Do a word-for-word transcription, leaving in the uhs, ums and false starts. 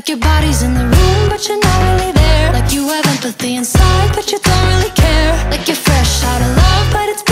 Like your body's in the room, but you're not really there. Like you have empathy inside, but you don't really care. Like you're fresh out of love, but it's